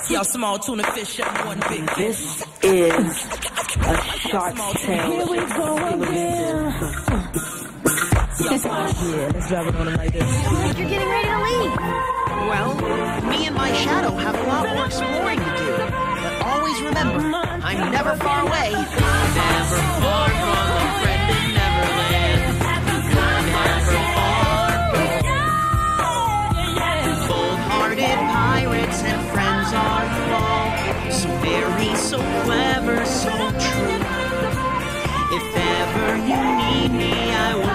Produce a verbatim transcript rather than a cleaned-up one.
Y'all small tuna fish and one big fish. This is a shark's tail. Here we go again. Yeah, let's drive it on them like this. Like you're getting ready to leave. Well, me and my shadow have a lot more exploring to do. But always remember, I'm never far away. Never far from a friend in Neverland. Never far. Bold-hearted pirates and friends are you all. So very, so clever, so true. If ever you need me, I will.